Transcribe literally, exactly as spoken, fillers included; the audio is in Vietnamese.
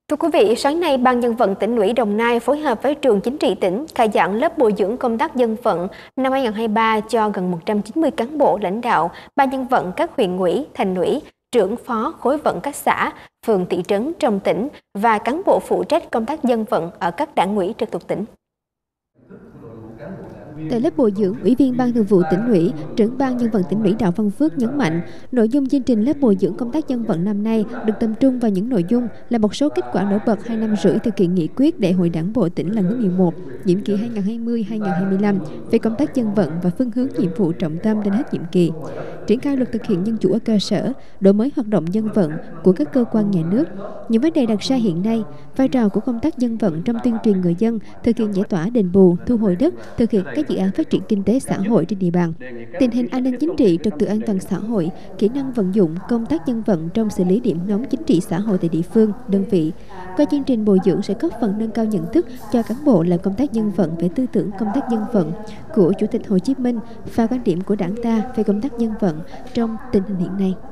Thưa quý vị, sáng nay, Ban Dân vận tỉnh ủy Đồng Nai phối hợp với Trường Chính trị tỉnh khai giảng lớp bồi dưỡng công tác dân vận năm hai nghìn không trăm hai mươi ba cho gần một trăm chín mươi cán bộ lãnh đạo, Ban Dân vận các huyện ủy, thành ủy, trưởng phó khối vận các xã, phường thị trấn trong tỉnh và cán bộ phụ trách công tác dân vận ở các đảng ủy trực thuộc tỉnh. Tại lớp bồi dưỡng, Ủy viên Ban Thường vụ Tỉnh ủy, trưởng Ban Dân vận Tỉnh ủy Đào Văn Phước nhấn mạnh, nội dung chương trình lớp bồi dưỡng công tác dân vận năm nay được tập trung vào những nội dung là một số kết quả nổi bật hai năm rưỡi thực hiện nghị quyết Đại hội Đảng bộ tỉnh lần thứ mười một, nhiệm kỳ hai nghìn không trăm hai mươi đến hai nghìn không trăm hai mươi lăm về công tác dân vận và phương hướng nhiệm vụ trọng tâm đến hết nhiệm kỳ. Triển khai luật thực hiện dân chủ ở cơ sở, đổi mới hoạt động dân vận của các cơ quan nhà nước. Những vấn đề đặt ra hiện nay, vai trò của công tác dân vận trong tuyên truyền người dân, thực hiện giải tỏa đền bù, thu hồi đất, thực hiện các dự án phát triển kinh tế xã hội trên địa bàn, tình hình an ninh chính trị, trật tự an toàn xã hội, kỹ năng vận dụng công tác dân vận trong xử lý điểm nóng chính trị xã hội tại địa phương, đơn vị. Qua chương trình bồi dưỡng sẽ góp phần nâng cao nhận thức cho cán bộ làm công tác dân vận về tư tưởng công tác dân vận của Chủ tịch Hồ Chí Minh và quan điểm của Đảng ta về công tác dân vận trong tình hình hiện nay.